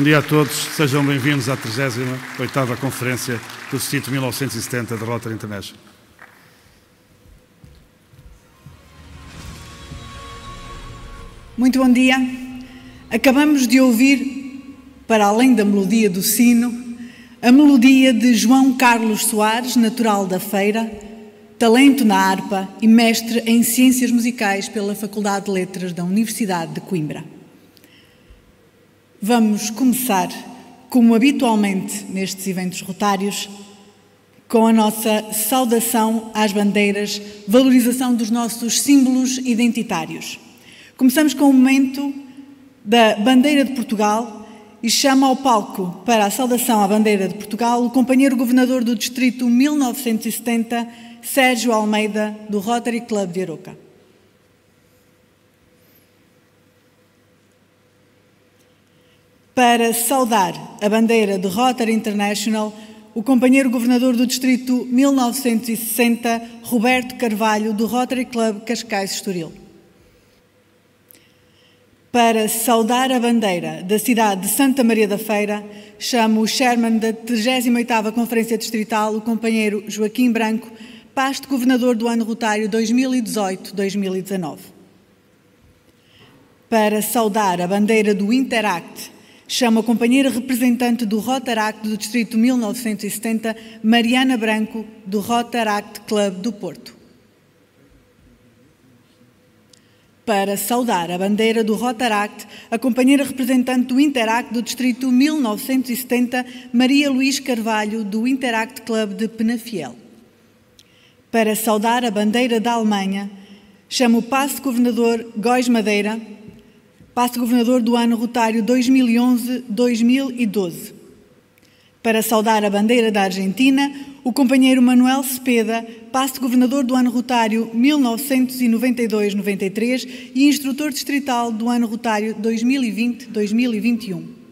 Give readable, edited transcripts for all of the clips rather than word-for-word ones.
dia a todos, sejam bem-vindos à 38ª Conferência do Distrito 1970 da Rotary International. Muito bom dia. Acabamos de ouvir, para além da melodia do sino, a melodia de João Carlos Soares, natural da Feira, talento na harpa e mestre em Ciências Musicais pela Faculdade de Letras da Universidade de Coimbra. Vamos começar, como habitualmente nestes eventos rotários, com a nossa saudação às bandeiras, valorização dos nossos símbolos identitários. Começamos com o momento da bandeira de Portugal e chamo ao palco para a saudação à bandeira de Portugal o companheiro governador do Distrito 1970, Sérgio Almeida, do Rotary Club de Aroca. Para saudar a bandeira de Rotary International, o companheiro governador do Distrito 1960, Roberto Carvalho, do Rotary Club Cascais Estoril. Para saudar a bandeira da cidade de Santa Maria da Feira, chamo o chairman da 38ª Conferência Distrital, o companheiro Joaquim Branco, pasto governador do ano rotário 2018-2019. Para saudar a bandeira do Interact, chamo a companheira representante do Rotaract do Distrito 1970, Mariana Branco, do Rotaract Club do Porto. Para saudar a bandeira do Rotaract, a companheira representante do Interact do Distrito 1970, Maria Luís Carvalho, do Interact Club de Penafiel. Para saudar a bandeira da Alemanha, chamo o pasto governador Góis Madeira, pasto governador do ano rotário 2011-2012. Para saudar a bandeira da Argentina, o companheiro Manuel Cepeda, pasto governador do ano rotário 1992-93 e instrutor distrital do ano rotário 2020-2021.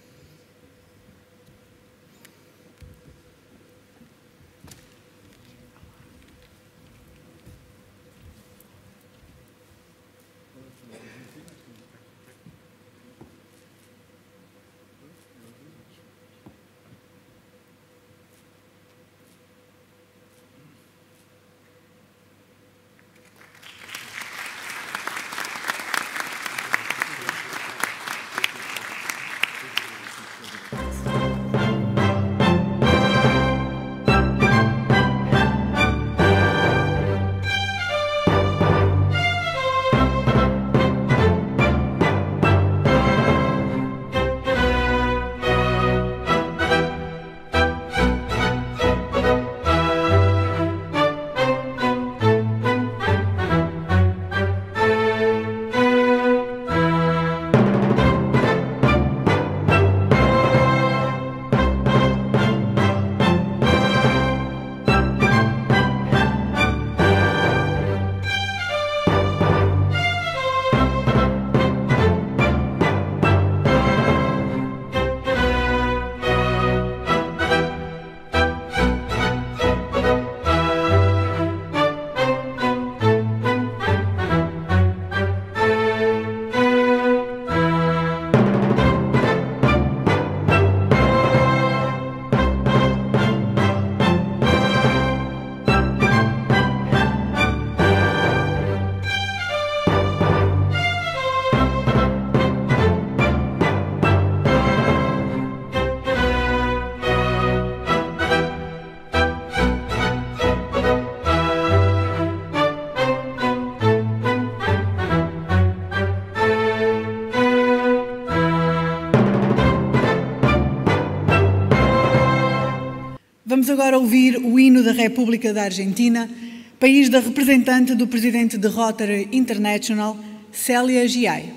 Vamos agora ouvir o hino da República da Argentina, país da representante do presidente de Rotary International, Célia Giai.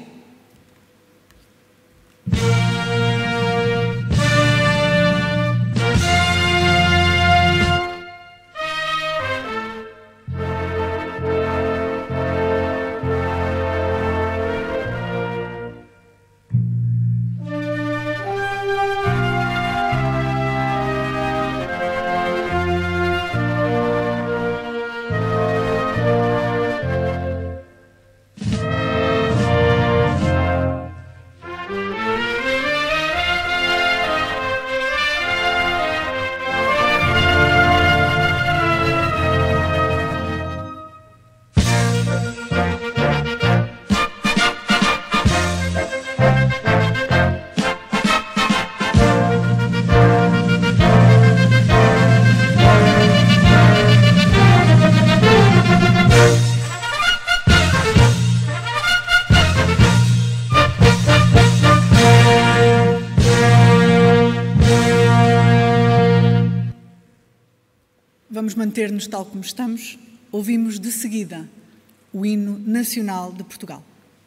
vamos manter-nos tal como estamos, ouvimos de seguida o hino nacional de Portugal.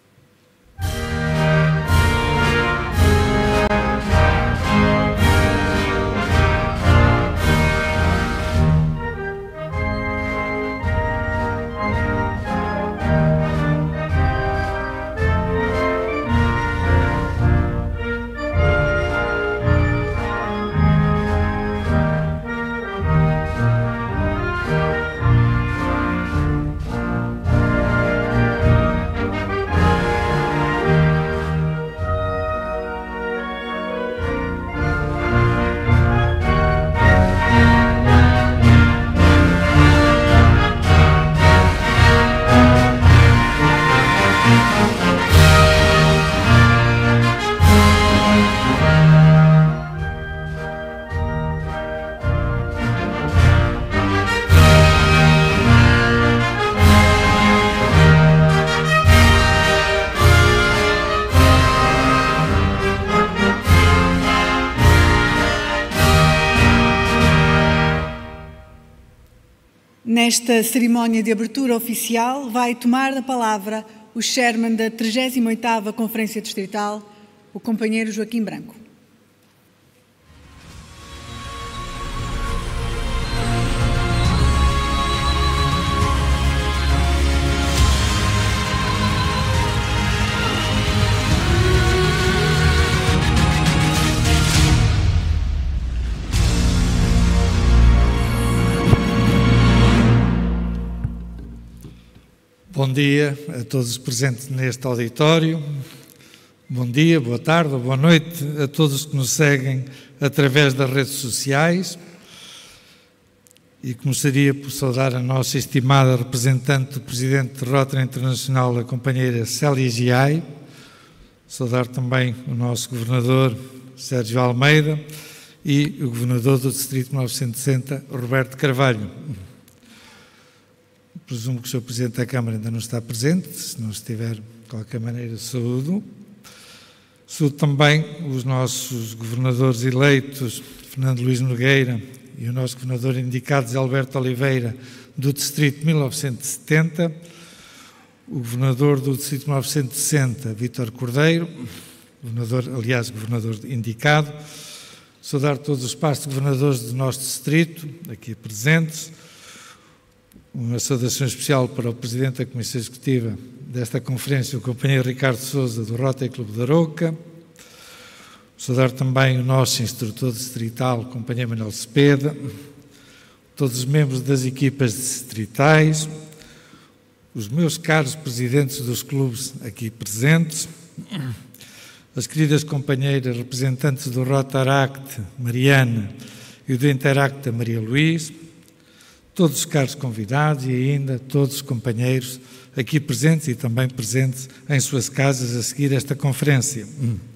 Nesta cerimónia de abertura oficial vai tomar a palavra o chairman da 38ª Conferência Distrital, o companheiro Joaquim Branco. Bom dia a todos os presentes neste auditório. Bom dia, boa tarde ou boa noite a todos os que nos seguem através das redes sociais. E começaria por saudar a nossa estimada representante do Presidente de Rotary Internacional, a companheira Célia Giai. Saudar também o nosso Governador Sérgio Almeida e o Governador do Distrito 1960, Roberto Carvalho. Presumo que o Sr. Presidente da Câmara ainda não está presente, se não estiver, de qualquer maneira, saúdo. Saúdo também os nossos governadores eleitos, Fernando Luís Nogueira, e o nosso governador indicado, Alberto Oliveira, do Distrito 1970, o governador do Distrito 1960, Vítor Cordeiro, governador indicado. Saudar todos os pares de governadores do nosso distrito, aqui presentes. Uma saudação especial para o Presidente da Comissão Executiva desta conferência, o companheiro Ricardo Sousa, do Rotary Clube da Arouca. Saudar também o nosso instrutor distrital, o companheiro Manuel Cepeda, todos os membros das equipas distritais, os meus caros presidentes dos clubes aqui presentes, as queridas companheiras representantes do Rotaract, Mariana, e do Interact, Maria Luís, todos os caros convidados e ainda todos os companheiros aqui presentes e também presentes em suas casas a seguir esta conferência.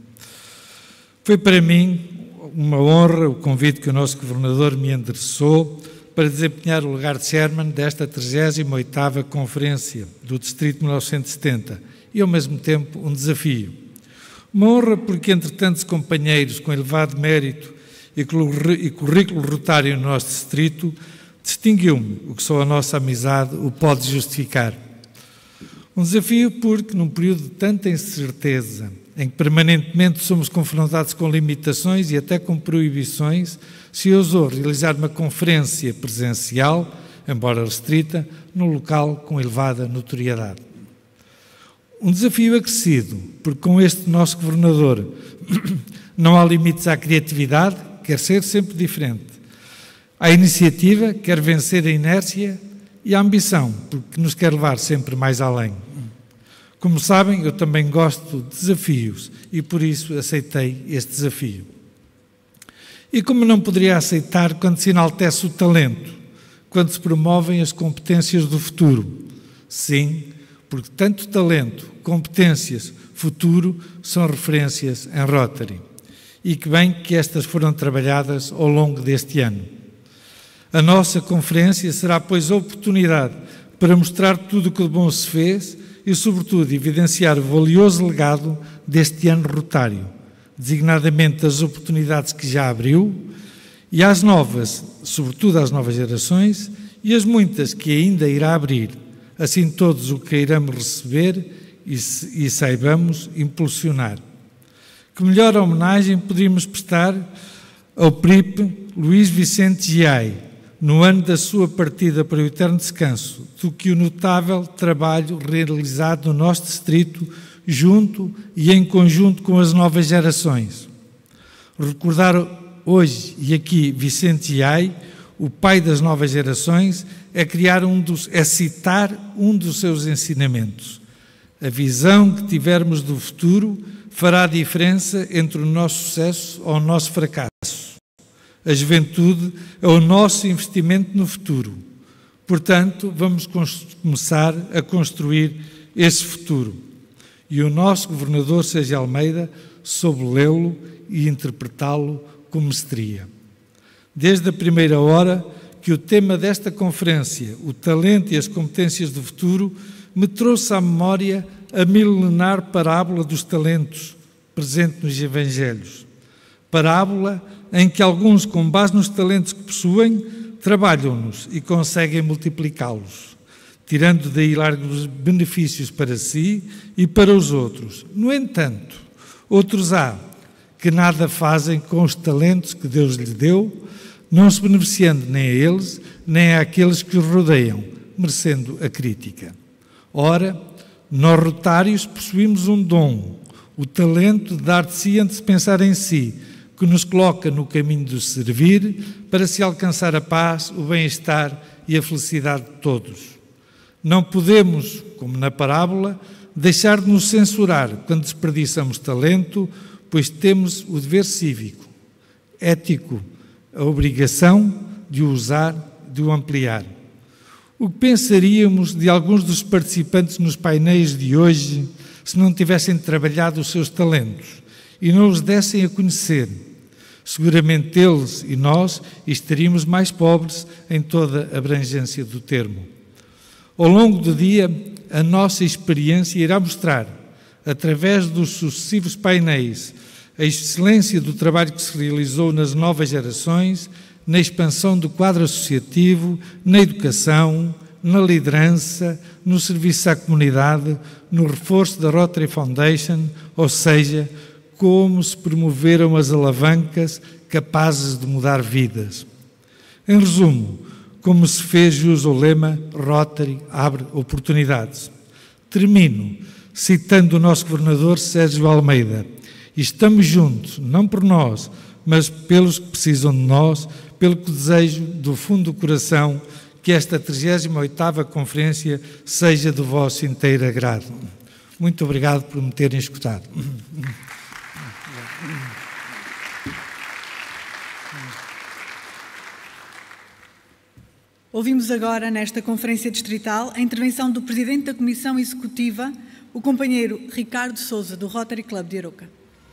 Foi para mim uma honra o convite que o nosso Governador me endereçou para desempenhar o lugar de chairman desta 38ª Conferência do Distrito 1970 e, ao mesmo tempo, um desafio. Uma honra porque, entre tantos companheiros com elevado mérito e currículo rotário no nosso distrito, distinguiu-me o que só a nossa amizade o pode justificar. Um desafio porque, num período de tanta incerteza, em que permanentemente somos confrontados com limitações e até com proibições, se ousou realizar uma conferência presencial, embora restrita, num local com elevada notoriedade. Um desafio acrescido, porque com este nosso governador não há limites à criatividade, quer ser sempre diferente. A iniciativa quer vencer a inércia e a ambição, porque nos quer levar sempre mais além. Como sabem, eu também gosto de desafios e por isso aceitei este desafio. E como não poderia aceitar quando se enaltece o talento, quando se promovem as competências do futuro? Sim, porque tanto talento, competências, futuro são referências em Rotary. E que bem que estas foram trabalhadas ao longo deste ano. A nossa conferência será, pois, a oportunidade para mostrar tudo o que de bom se fez e, sobretudo, evidenciar o valioso legado deste ano rotário, designadamente as oportunidades que já abriu e às novas, sobretudo às novas gerações, e as muitas que ainda irá abrir, assim todos o queiramos receber e saibamos impulsionar. Que melhor homenagem poderíamos prestar ao príncipe Luís Vicente Giai, no ano da sua partida para o eterno descanso, do que o notável trabalho realizado no nosso distrito, junto e em conjunto com as novas gerações. Recordar hoje e aqui Vicente Giai, o pai das novas gerações, é citar um dos seus ensinamentos. A visão que tivermos do futuro fará a diferença entre o nosso sucesso ou o nosso fracasso. A juventude é o nosso investimento no futuro. Portanto, vamos começar a construir esse futuro. E o nosso governador Sérgio Almeida soube lê-lo e interpretá-lo com mestria. Desde a primeira hora que o tema desta conferência, o talento e as competências do futuro, me trouxe à memória a milenar parábola dos talentos, presente nos Evangelhos. Parábola em que alguns, com base nos talentos que possuem, trabalham-nos e conseguem multiplicá-los, tirando daí largos benefícios para si e para os outros. No entanto, outros há que nada fazem com os talentos que Deus lhe deu, não se beneficiando nem a eles, nem àqueles que os rodeiam, merecendo a crítica. Ora, nós rotários possuímos um dom, o talento de dar de si antes de pensar em si, que nos coloca no caminho do servir para se alcançar a paz, o bem-estar e a felicidade de todos. Não podemos, como na parábola, deixar de nos censurar quando desperdiçamos talento, pois temos o dever cívico, ético, a obrigação de o usar, de o ampliar. O que pensaríamos de alguns dos participantes nos painéis de hoje se não tivessem trabalhado os seus talentos e não os dessem a conhecer? Seguramente eles e nós estaríamos mais pobres em toda a abrangência do termo. Ao longo do dia, a nossa experiência irá mostrar, através dos sucessivos painéis, a excelência do trabalho que se realizou nas novas gerações, na expansão do quadro associativo, na educação, na liderança, no serviço à comunidade, no reforço da Rotary Foundation, ou seja, como se promoveram as alavancas capazes de mudar vidas. Em resumo, como se fez jus ao lema Rotary abre oportunidades. Termino citando o nosso governador Sérgio Almeida. E estamos juntos, não por nós, mas pelos que precisam de nós, pelo que desejo do fundo do coração que esta 38ª conferência seja do vosso inteiro agrado. Muito obrigado por me terem escutado. Ouvimos agora, nesta conferência distrital, a intervenção do Presidente da Comissão Executiva, o companheiro Ricardo Sousa, do Rotary Club de Arouca.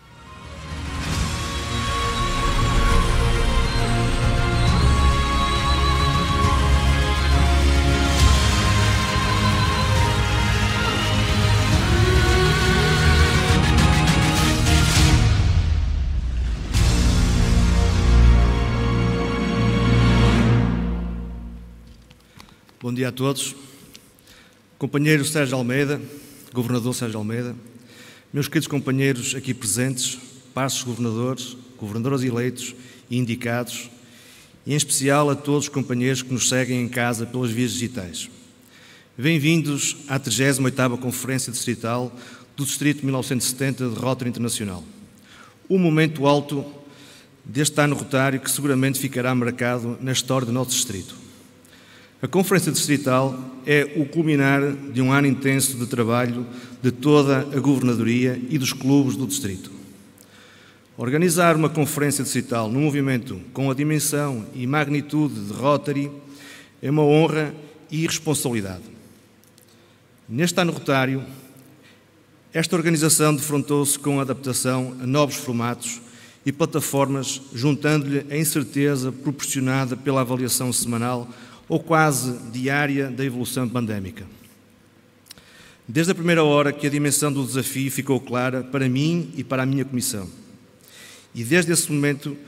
Bom dia a todos. Companheiro Sérgio Almeida, Governador Sérgio Almeida, meus queridos companheiros aqui presentes, pares governadores, governadoras eleitos e indicados, e em especial a todos os companheiros que nos seguem em casa pelas vias digitais. Bem-vindos à 38ª Conferência Distrital do Distrito 1970 de Rotary Internacional. Um momento alto deste ano rotário que seguramente ficará marcado na história do nosso distrito. A Conferência Distrital é o culminar de um ano intenso de trabalho de toda a Governadoria e dos clubes do Distrito. Organizar uma Conferência Distrital num movimento com a dimensão e magnitude de Rotary é uma honra e responsabilidade. Neste ano rotário, esta organização defrontou-se com a adaptação a novos formatos e plataformas, juntando-lhe a incerteza proporcionada pela avaliação semanal ou quase diária da evolução pandémica. Desde a primeira hora que a dimensão do desafio ficou clara para mim e para a minha comissão. E desde esse momento,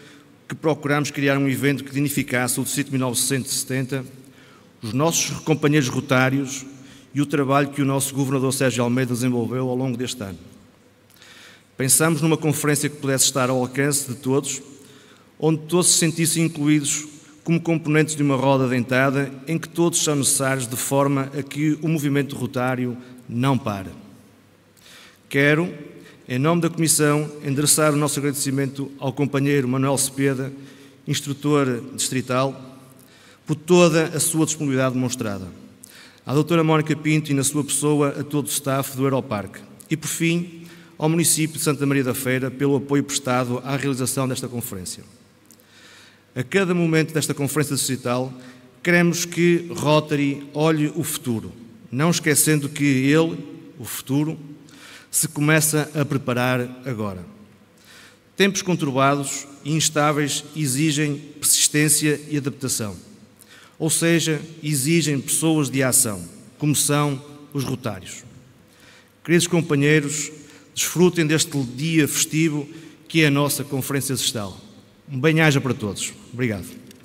que procuramos criar um evento que dignificasse o Distrito 1970, os nossos companheiros rotários e o trabalho que o nosso governador Sérgio Almeida desenvolveu ao longo deste ano. Pensamos numa conferência que pudesse estar ao alcance de todos, onde todos se sentissem incluídos como componentes de uma roda dentada em que todos são necessários de forma a que o movimento rotário não pare. Quero, em nome da Comissão, endereçar o nosso agradecimento ao companheiro Manuel Cepeda, instrutor distrital, por toda a sua disponibilidade demonstrada. À doutora Mónica Pinto e, na sua pessoa, a todo o staff do Aeroparque. E, por fim, ao município de Santa Maria da Feira pelo apoio prestado à realização desta conferência. A cada momento desta conferência distrital, queremos que Rotary olhe o futuro, não esquecendo que ele, o futuro, se começa a preparar agora. Tempos conturbados e instáveis exigem persistência e adaptação, ou seja, exigem pessoas de ação, como são os rotários. Queridos companheiros, desfrutem deste dia festivo que é a nossa conferência distrital. Um bem-aja para todos. Obrigado.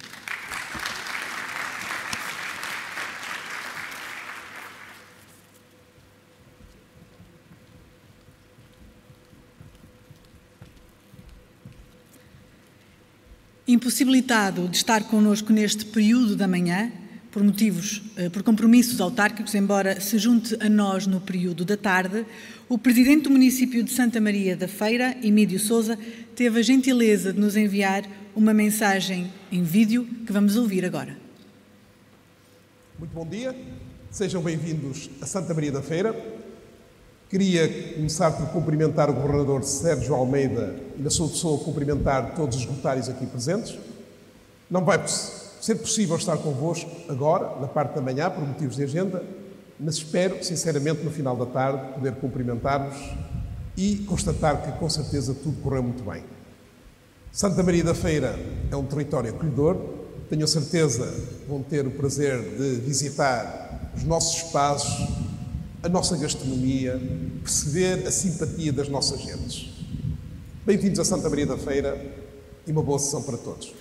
Impossibilitado de estar connosco neste período da manhã, por compromissos autárquicos, embora se junte a nós no período da tarde, o Presidente do município de Santa Maria da Feira, Emílio Sousa, teve a gentileza de nos enviar uma mensagem em vídeo que vamos ouvir agora. Muito bom dia, sejam bem-vindos a Santa Maria da Feira. Queria começar por cumprimentar o Governador Sérgio Almeida e, na sua pessoa, cumprimentar todos os rotários aqui presentes. Não vai ser possível estar convosco agora, na parte da manhã, por motivos de agenda, mas espero, sinceramente, no final da tarde, poder cumprimentar-vos e constatar que, com certeza, tudo correu muito bem. Santa Maria da Feira é um território acolhedor. Tenho a certeza que vão ter o prazer de visitar os nossos espaços, a nossa gastronomia, perceber a simpatia das nossas gentes. Bem-vindos a Santa Maria da Feira e uma boa sessão para todos.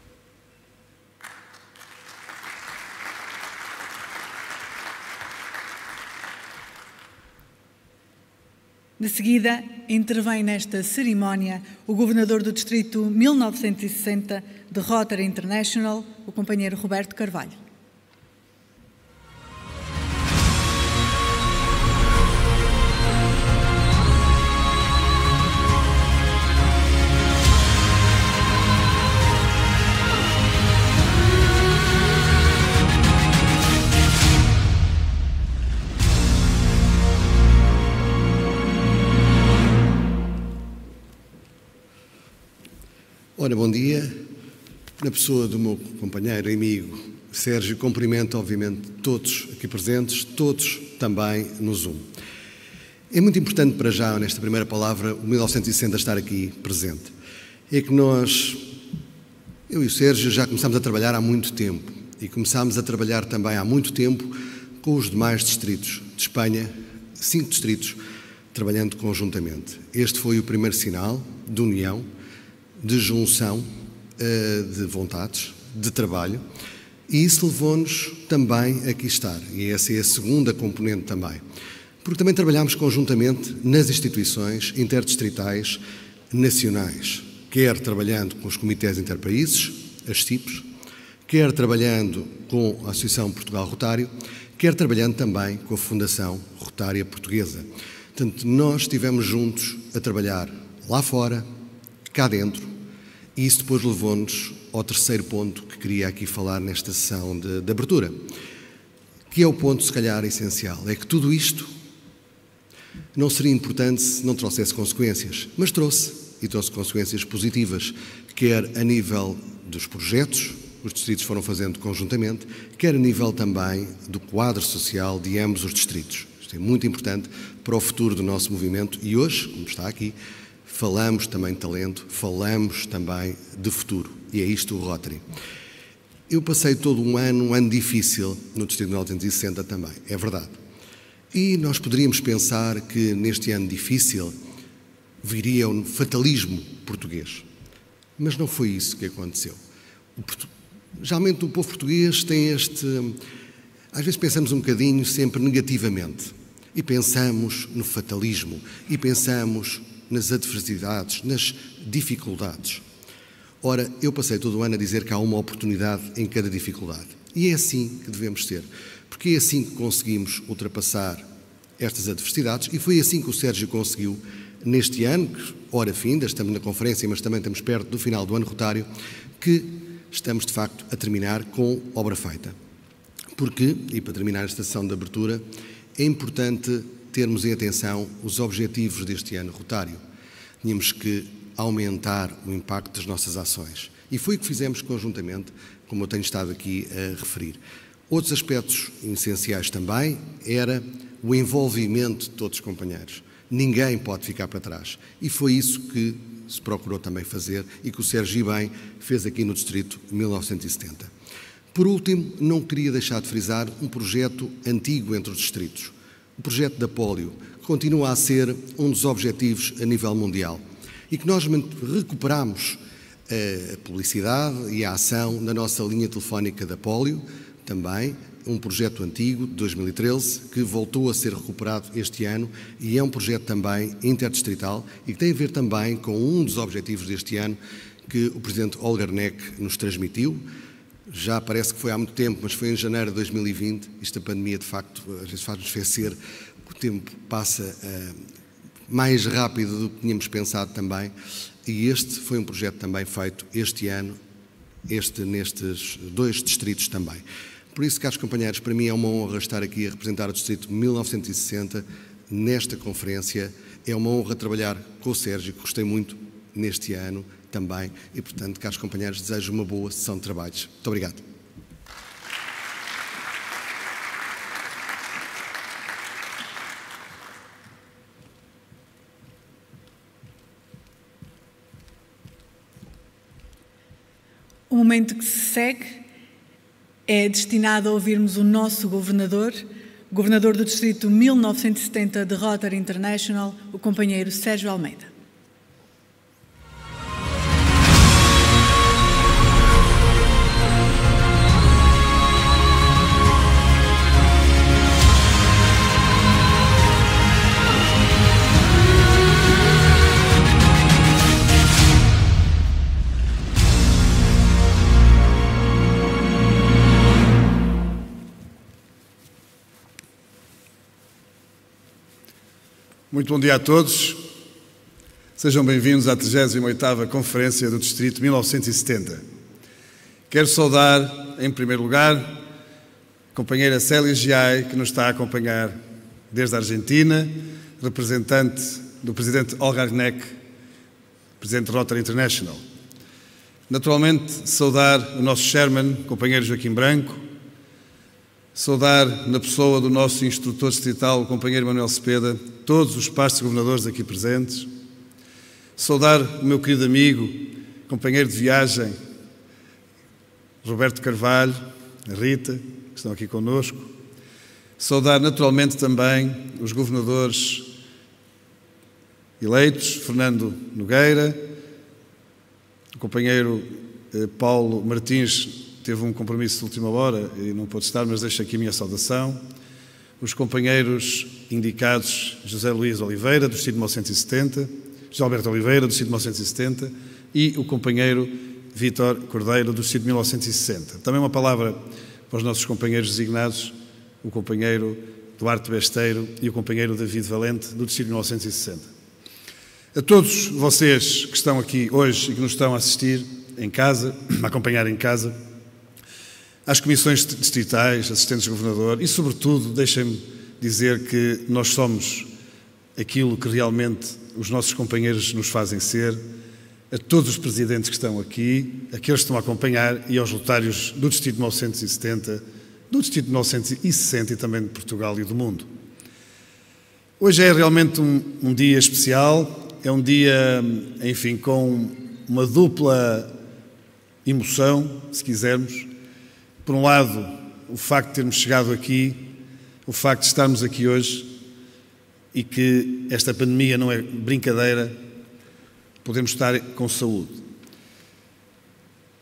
De seguida, intervém nesta cerimónia o Governador do Distrito 1960 de Rotary International, o companheiro Roberto Carvalho. Ora, bom dia. Na pessoa do meu companheiro e amigo Sérgio, cumprimento, obviamente, todos aqui presentes, todos também no Zoom. É muito importante para já, nesta primeira palavra, o 1960 estar aqui presente. É que nós, eu e o Sérgio, já começámos a trabalhar há muito tempo e começámos a trabalhar também há muito tempo com os demais distritos de Espanha, 5 distritos, trabalhando conjuntamente. Este foi o primeiro sinal de união, de junção de vontades, de trabalho, e isso levou-nos também a aqui estar, e essa é a segunda componente também, porque também trabalhamos conjuntamente nas instituições interdistritais nacionais, quer trabalhando com os comitês interpaíses, as CIPs, quer trabalhando com a Associação Portugal Rotário, quer trabalhando também com a Fundação Rotária Portuguesa. Portanto, nós estivemos juntos a trabalhar lá fora, cá dentro, e isso depois levou-nos ao terceiro ponto que queria aqui falar nesta sessão de abertura, que é o ponto, se calhar, essencial. É que tudo isto não seria importante se não trouxesse consequências, mas trouxe, e trouxe consequências positivas, quer a nível dos projetos, os distritos foram fazendo conjuntamente, quer a nível também do quadro social de ambos os distritos. Isto é muito importante para o futuro do nosso movimento e hoje, como está aqui, falamos também de talento, falamos também de futuro. E é isto o Rotary. Eu passei todo um ano difícil no Distrito 1960 também, é verdade. E nós poderíamos pensar que neste ano difícil viria o fatalismo português. Mas não foi isso que aconteceu. Geralmente o povo português tem este... Às vezes pensamos um bocadinho sempre negativamente. E pensamos no fatalismo. E pensamos nas adversidades, nas dificuldades. Ora, eu passei todo o ano a dizer que há uma oportunidade em cada dificuldade. E é assim que devemos ser. Porque é assim que conseguimos ultrapassar estas adversidades. E foi assim que o Sérgio conseguiu neste ano, que, ora finda, estamos na conferência, mas também estamos perto do final do ano rotário, que estamos, de facto, a terminar com obra feita. Porque, e para terminar esta sessão de abertura, é importante termos em atenção os objetivos deste ano rotário. Tínhamos que aumentar o impacto das nossas ações. E foi o que fizemos conjuntamente, como eu tenho estado aqui a referir. Outros aspectos essenciais também era o envolvimento de todos os companheiros. Ninguém pode ficar para trás. E foi isso que se procurou também fazer e que o Sérgio bem fez aqui no Distrito 1970. Por último, não queria deixar de frisar um projeto antigo entre os distritos. O projeto da Polio, que continua a ser um dos objetivos a nível mundial e que nós recuperamos a publicidade e a ação na nossa linha telefónica da Polio, também um projeto antigo, de 2013, que voltou a ser recuperado este ano e é um projeto também interdistrital e que tem a ver também com um dos objetivos deste ano que o Presidente Olgarneck nos transmitiu. Já parece que foi há muito tempo, mas foi em janeiro de 2020. Esta pandemia, de facto, às vezes faz-nos esquecer que o tempo passa mais rápido do que tínhamos pensado também. E este foi um projeto também feito este ano, nestes 2 distritos também. Por isso, caros companheiros, para mim é uma honra estar aqui a representar o Distrito 1960 nesta conferência. É uma honra trabalhar com o Sérgio, que gostei muito neste ano também. E, portanto, caros companheiros, desejo uma boa sessão de trabalhos. Muito obrigado. O momento que se segue é destinado a ouvirmos o nosso governador do Distrito 1970 de Rotary International, o companheiro Sérgio Almeida. Muito bom dia a todos. Sejam bem-vindos à 38ª Conferência do Distrito 1970. Quero saudar, em primeiro lugar, a companheira Célia Giai, que nos está a acompanhar desde a Argentina, representante do Presidente Olgarneck, Presidente de Rotary International. Naturalmente, saudar o nosso Chairman, companheiro Joaquim Branco, saudar na pessoa do nosso instrutor distrital, o companheiro Manuel Cepeda, todos os pastos governadores aqui presentes, saudar o meu querido amigo, companheiro de viagem, Roberto Carvalho, a Rita, que estão aqui connosco, saudar naturalmente também os governadores eleitos, Fernando Nogueira, o companheiro Paulo Martins, teve um compromisso de última hora e não pôde estar, mas deixo aqui a minha saudação. Os companheiros indicados José Luís Oliveira, do Distrito 1970, José Alberto Oliveira, do Distrito 1970, e o companheiro Vítor Cordeiro, do Distrito 1960. Também uma palavra para os nossos companheiros designados, o companheiro Duarte Besteiro e o companheiro David Valente, do Distrito 1960. A todos vocês que estão aqui hoje e que nos estão a assistir em casa, a acompanhar em casa, às comissões distritais, assistentes de governador e, sobretudo, deixem-me dizer que nós somos aquilo que realmente os nossos companheiros nos fazem ser, a todos os presidentes que estão aqui, aqueles que estão a acompanhar e aos rotários do Distrito 1970, do Distrito 1960 e também de Portugal e do mundo. Hoje é realmente um dia especial, é um dia, enfim, com uma dupla emoção, se quisermos. Por um lado, o facto de termos chegado aqui, o facto de estarmos aqui hoje e que esta pandemia não é brincadeira, podemos estar com saúde.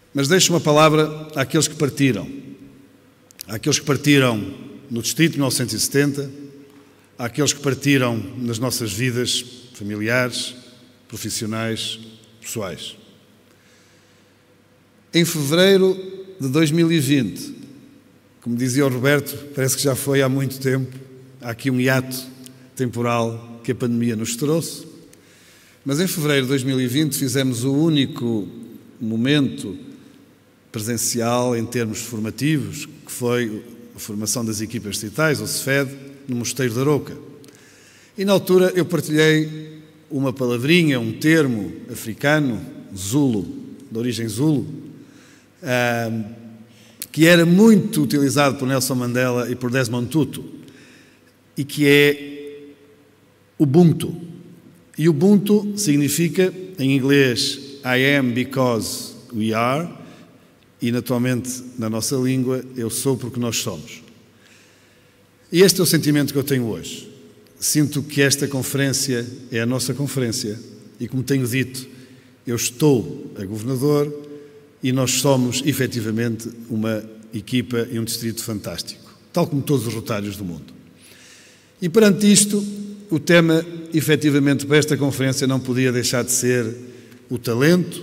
Mas deixo uma palavra àqueles que partiram. Àqueles que partiram no Distrito de 1970, àqueles que partiram nas nossas vidas familiares, profissionais, pessoais. Em fevereiro de 2020, como dizia o Roberto, parece que já foi há muito tempo, há aqui um hiato temporal que a pandemia nos trouxe, mas em fevereiro de 2020 fizemos o único momento presencial em termos formativos, que foi a formação das equipas distritais, o CEFED, no Mosteiro da Arouca. E na altura eu partilhei uma palavrinha, um termo africano, Zulu, de origem Zulu, que era muito utilizado por Nelson Mandela e por Desmond Tutu, e que é Ubuntu. E Ubuntu significa, em inglês, I am because we are, e naturalmente, na nossa língua, eu sou porque nós somos. E este é o sentimento que eu tenho hoje. Sinto que esta conferência é a nossa conferência e, como tenho dito, eu estou a governador e nós somos, efetivamente, uma equipa e um distrito fantástico, tal como todos os rotários do mundo. E perante isto, o tema, efetivamente, para esta conferência não podia deixar de ser o talento,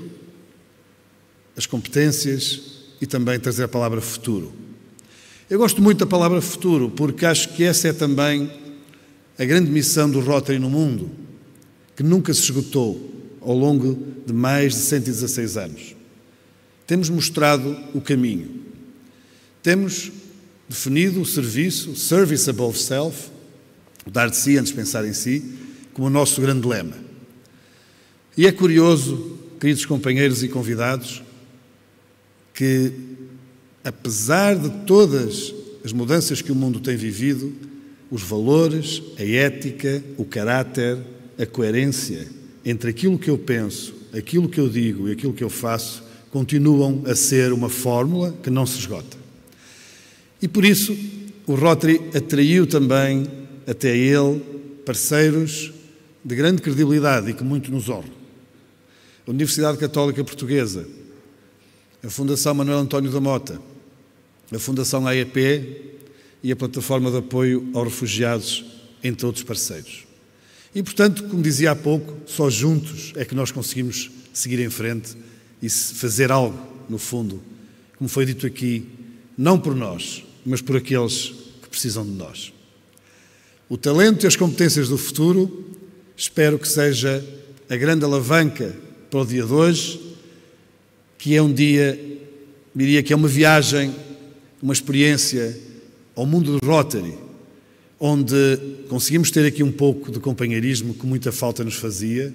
as competências e também trazer a palavra futuro. Eu gosto muito da palavra futuro porque acho que essa é também a grande missão do Rotary no mundo, que nunca se esgotou ao longo de mais de 116 anos. Temos mostrado o caminho. Temos definido o serviço, service above self, dar de si antes de pensar em si, como o nosso grande lema. E é curioso, queridos companheiros e convidados, que, apesar de todas as mudanças que o mundo tem vivido, os valores, a ética, o caráter, a coerência entre aquilo que eu penso, aquilo que eu digo e aquilo que eu faço, continuam a ser uma fórmula que não se esgota. E por isso o Rotary atraiu também até ele parceiros de grande credibilidade e que muito nos honram. A Universidade Católica Portuguesa, a Fundação Manuel António da Mota, a Fundação AEP e a Plataforma de Apoio aos Refugiados, entre outros parceiros. E, portanto, como dizia há pouco, só juntos é que nós conseguimos seguir em frente e fazer algo, no fundo, como foi dito aqui, não por nós, mas por aqueles que precisam de nós. O talento e as competências do futuro, espero que seja a grande alavanca para o dia de hoje, que é um dia, diria que é uma viagem, uma experiência ao mundo do Rotary, onde conseguimos ter aqui um pouco de companheirismo que muita falta nos fazia,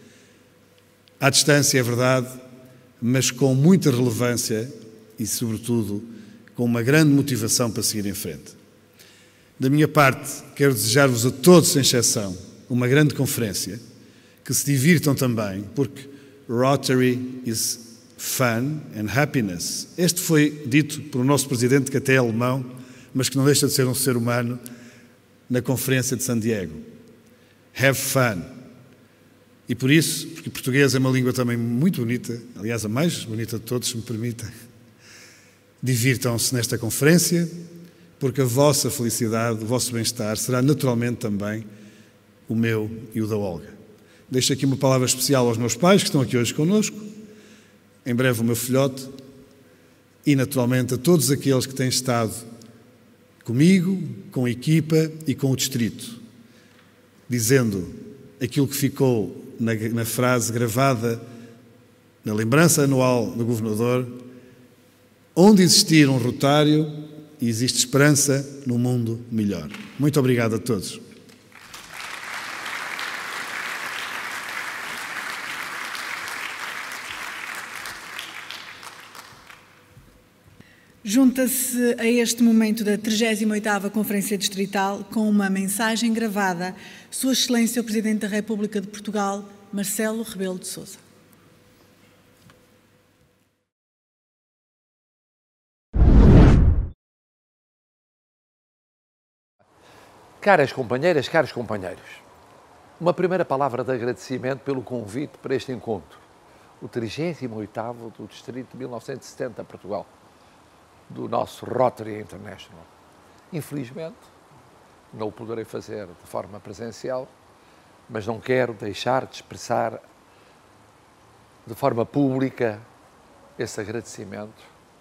à distância, é verdade, mas com muita relevância e, sobretudo, com uma grande motivação para seguir em frente. Da minha parte, quero desejar-vos a todos, sem exceção, uma grande conferência, que se divirtam também, porque Rotary is fun and happiness. Este foi dito por o nosso presidente, que até é alemão, mas que não deixa de ser um ser humano, na conferência de San Diego. Have fun. E por isso, porque português é uma língua também muito bonita, aliás, a mais bonita de todos, se me permitem, divirtam-se nesta conferência, porque a vossa felicidade, o vosso bem-estar será naturalmente também o meu e o da Olga. Deixo aqui uma palavra especial aos meus pais, que estão aqui hoje connosco, em breve o meu filhote, e naturalmente a todos aqueles que têm estado comigo, com a equipa e com o distrito, dizendo aquilo que ficou na frase gravada na lembrança anual do governador: onde existir um rotário, existe esperança num mundo melhor. Muito obrigado a todos. Junta-se a este momento da 38ª Conferência Distrital com uma mensagem gravada Sua Excelência o Presidente da República de Portugal, Marcelo Rebelo de Sousa. Caras companheiras, caros companheiros, uma primeira palavra de agradecimento pelo convite para este encontro, o 38º do Distrito de 1970, Portugal, do nosso Rotary International. Infelizmente, não o poderei fazer de forma presencial, mas não quero deixar de expressar de forma pública esse agradecimento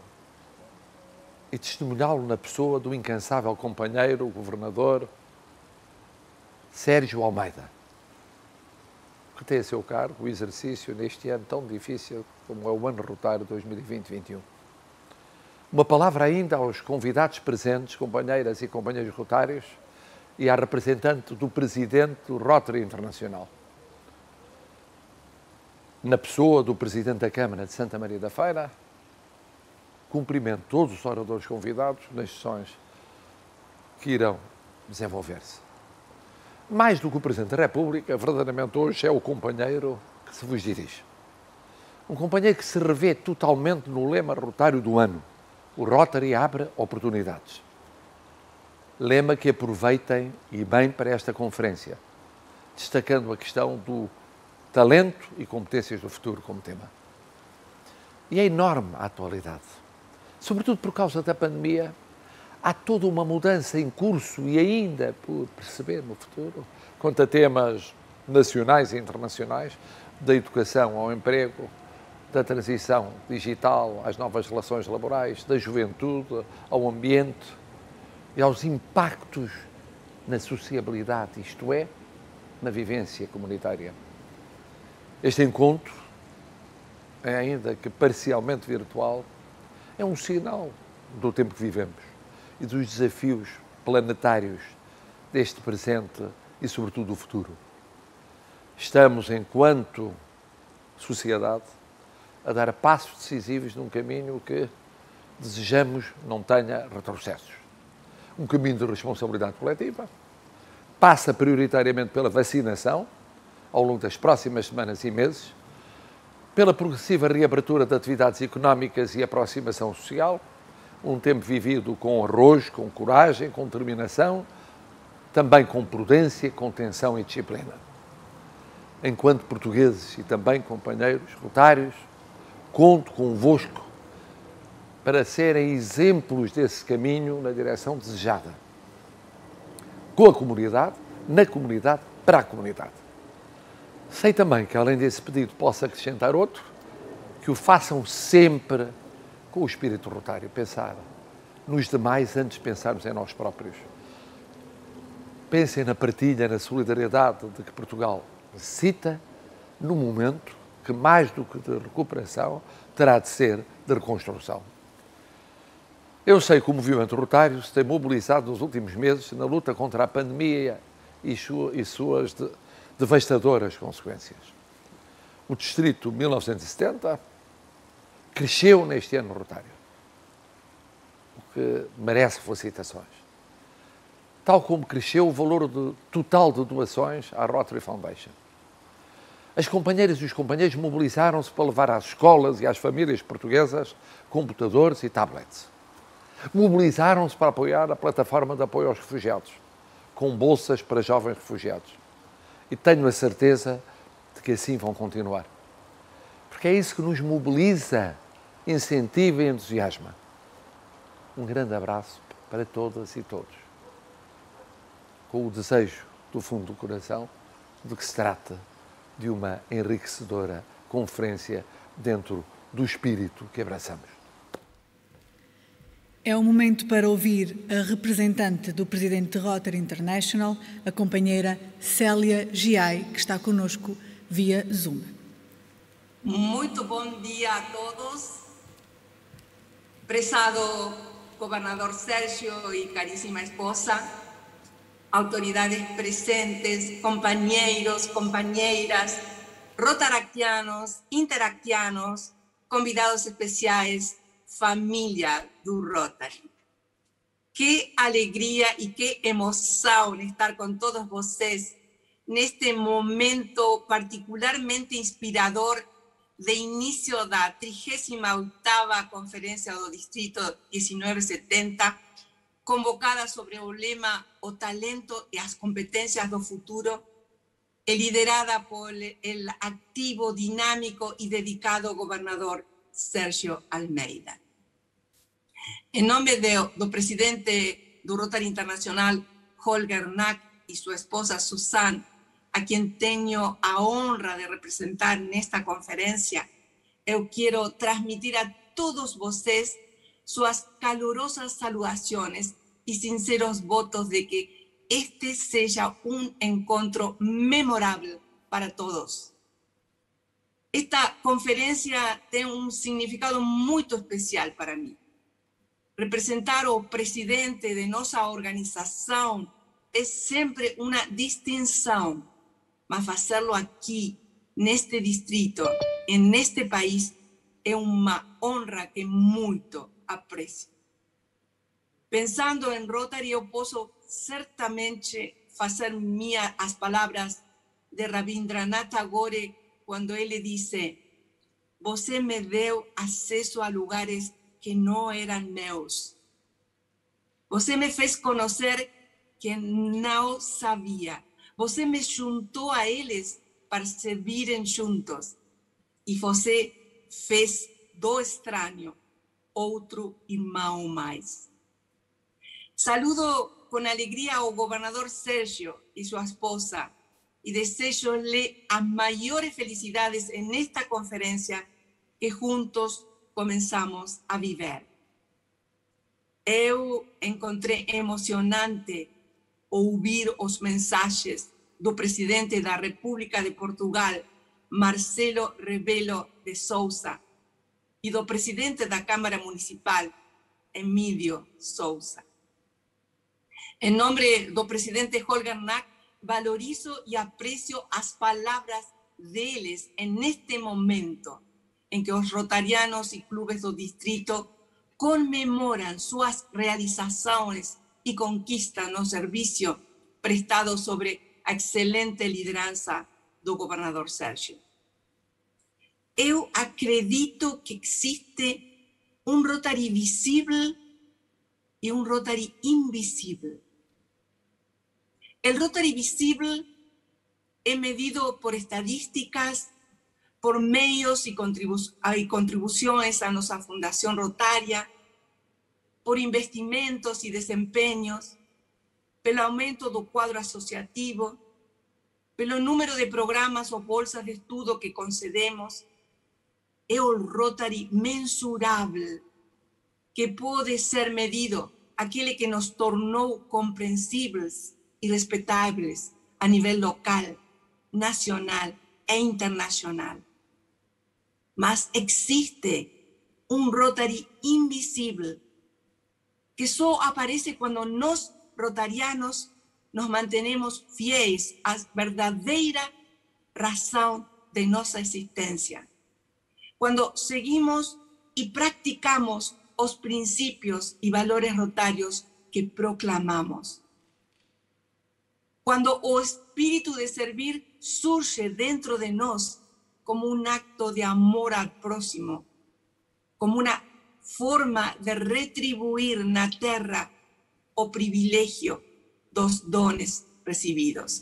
e testemunhá-lo na pessoa do incansável companheiro, o governador Sérgio Almeida, que tem a seu cargo o exercício neste ano tão difícil como é o ano rotário 2020-21. Uma palavra ainda aos convidados presentes, companheiras e companheiros rotários, e à representante do presidente do Rotary Internacional. Na pessoa do presidente da Câmara de Santa Maria da Feira, cumprimento todos os oradores convidados nas sessões que irão desenvolver-se. Mais do que o Presidente da República, verdadeiramente hoje é o companheiro que se vos dirige. Um companheiro que se revê totalmente no lema rotário do ano. O Rotary abre oportunidades. Lema que aproveitem e bem para esta conferência, destacando a questão do talento e competências do futuro como tema. E é enorme a atualidade. Sobretudo por causa da pandemia, há toda uma mudança em curso e ainda por perceber no futuro, quanto a temas nacionais e internacionais, da educação ao emprego, da transição digital às novas relações laborais, da juventude ao ambiente e aos impactos na sociabilidade, isto é, na vivência comunitária. Este encontro, ainda que parcialmente virtual, é um sinal do tempo que vivemos e dos desafios planetários deste presente e, sobretudo, do futuro. Estamos, enquanto sociedade, a dar passos decisivos num caminho que desejamos não tenha retrocessos. Um caminho de responsabilidade coletiva, passa prioritariamente pela vacinação, ao longo das próximas semanas e meses, pela progressiva reabertura de atividades económicas e aproximação social, um tempo vivido com arrojo, com coragem, com determinação, também com prudência, contenção e disciplina. Enquanto portugueses e também companheiros rotários, conto convosco para serem exemplos desse caminho na direção desejada. Com a comunidade, na comunidade, para a comunidade. Sei também que, além desse pedido, posso acrescentar outro, que o façam sempre com o espírito rotário, pensar nos demais antes de pensarmos em nós próprios. Pensem na partilha, na solidariedade de que Portugal necessita, no momento que, mais do que de recuperação, terá de ser de reconstrução. Eu sei que o movimento rotário se tem mobilizado nos últimos meses na luta contra a pandemia e suas devastadoras consequências. O Distrito 1970 cresceu neste ano rotário, o que merece felicitações. Tal como cresceu o valor total de doações à Rotary Foundation. As companheiras e os companheiros mobilizaram-se para levar às escolas e às famílias portuguesas computadores e tablets. Mobilizaram-se para apoiar a plataforma de apoio aos refugiados, com bolsas para jovens refugiados. E tenho a certeza de que assim vão continuar. Porque é isso que nos mobiliza, incentiva e entusiasma. Um grande abraço para todas e todos. Com o desejo, do fundo do coração, de que se trata de uma enriquecedora conferência dentro do espírito que abraçamos. É o momento para ouvir a representante do presidente de Rotary International, a companheira Célia Giai, que está conosco via Zoom. Muito bom dia a todos. Prezado gobernador Sérgio e caríssima esposa, autoridades presentes, compañeros, compañeras, rotaractianos, interactianos, convidados especiais, família do Rotary. Que alegria e que emoção estar com todos vocês neste momento particularmente inspirador de início da 38ª Conferência do Distrito 1970, convocada sobre o lema O Talento e as Competências do Futuro, liderada por el activo, dinámico y dedicado gobernador Sérgio Almeida. En nombre del presidente do Rotary Internacional, Holger Nack, y su esposa Susan, a quien tengo a honra de representar en esta conferencia, yo quiero transmitir a todos vocês sus calurosas saludaciones y sinceros votos de que este sea un encuentro memorable para todos. Esta conferencia tiene un significado muy especial para mí. Representar al presidente de nuestra organización es siempre una distinción, mas hacerlo aquí, en este distrito, en este país, es una honra que mucho aprecio. Pensando en Rotary, yo puedo certamente hacer mías las palabras de Rabindranath Tagore cuando él le dice: "Você me deu acceso a lugares que no eran meus. Você me fez conocer que no sabía. Você me juntó a eles para servirem juntos. E você fez do estranho outro irmão mais." Saludo con alegría al gobernador Sergio y su esposa y deseo-le las mayores felicidades en esta conferencia que juntos comenzamos a vivir. Eu encontré emocionante oír los mensajes do presidente da República de Portugal, Marcelo Rebelo de Sousa, y do presidente da Cámara Municipal, Emílio Sousa. En nombre del presidente Holger Nack, valorizo y aprecio las palabras de ellos en este momento en que los rotarianos y clubes del distrito conmemoran sus realizaciones y conquistas no servicio prestado sobre la excelente lideranza del gobernador Sergio. Eu acredito que existe un Rotary visible y un Rotary invisible. El Rotary visible es medido por estadísticas, por medios y contribuciones a nuestra Fundación Rotaria, por investimentos y desempeños, pelo aumento del cuadro asociativo, pelo número de programas o bolsas de estudio que concedemos. Es el Rotary mensurable, que puede ser medido, aquel que nos tornó comprensibles y respetables a nivel local, nacional e internacional. Mas existe un Rotary invisible que solo aparece cuando nos rotarianos nos mantenemos fieles a la verdadera razón de nuestra existencia. Cuando seguimos y practicamos los principios y valores rotarios que proclamamos. Cuando el espíritu de servir surge dentro de nos como un acto de amor al próximo, como una forma de retribuir na terra o privilegio dos dones recibidos.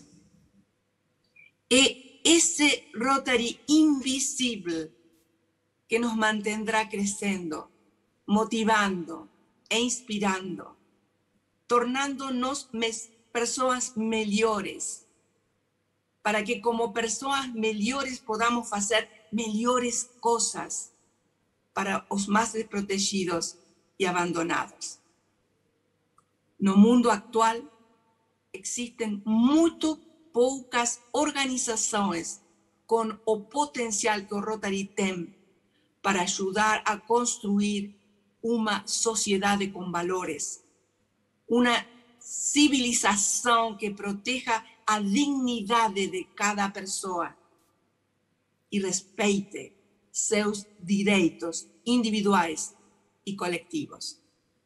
Y ese Rotary invisible que nos mantendrá creciendo, motivando e inspirando, tornándonos personas mejores, para que como personas mejores podamos hacer mejores cosas para los más desprotegidos y abandonados. No mundo actual existen muy pocas organizaciones con el potencial que o Rotary tiene para ayudar a construir una sociedad con valores, una civilización que proteja a dignidad de cada persona y respete sus derechos individuales y colectivos.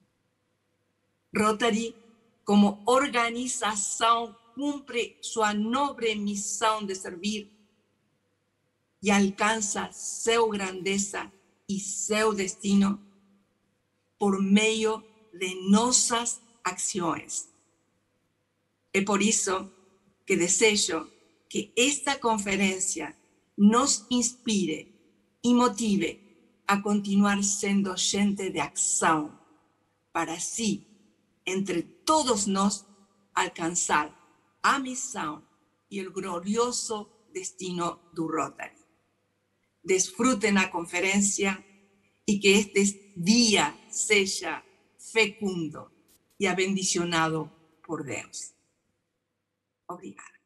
Rotary, como organización, cumple su noble misión de servir y alcanza su grandeza y su destino por medio de nuestras acciones. Es por eso que deseo que esta conferencia nos inspire y motive a continuar siendo gente de acción, para así, entre todos nos, alcanzar a misión y el glorioso destino do Rotary. Desfruten la conferencia y que este día sea fecundo y abendicionado por Dios. Obrigada.